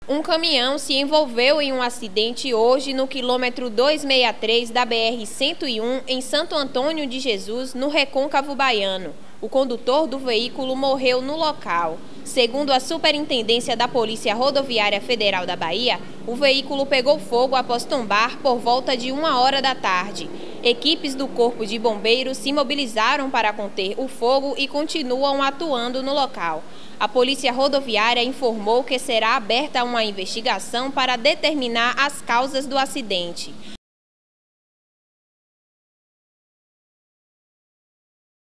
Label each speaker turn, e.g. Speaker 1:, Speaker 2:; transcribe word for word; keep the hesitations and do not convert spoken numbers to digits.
Speaker 1: Um caminhão se envolveu em um acidente hoje no quilômetro duzentos e sessenta e três da B R cento e um, em Santo Antônio de Jesus, no Recôncavo Baiano. O condutor do veículo morreu no local. Segundo a Superintendência da Polícia Rodoviária Federal da Bahia, o veículo pegou fogo após tombar por volta de uma hora da tarde. Equipes do Corpo de Bombeiros se mobilizaram para conter o fogo e continuam atuando no local. A Polícia Rodoviária informou que será aberta uma investigação para determinar as causas do acidente.